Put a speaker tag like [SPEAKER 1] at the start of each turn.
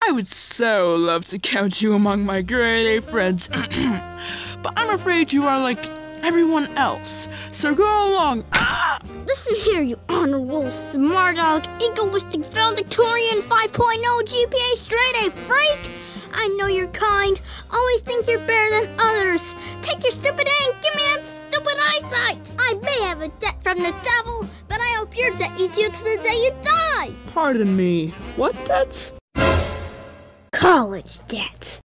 [SPEAKER 1] I would so love to count you among my grade A friends, but I'm afraid you are like everyone else, so go along.
[SPEAKER 2] Listen here, you honor roll, smart aleck, egoistic, valedictorian, 5.0 GPA straight A freak! I know you're kind, always think you're better than others. Take your stupid A and give me that stupid eyesight! I may have a debt from the devil, but I hope your debt eats you to the day you die!
[SPEAKER 1] Pardon me, what debt?
[SPEAKER 2] College debt.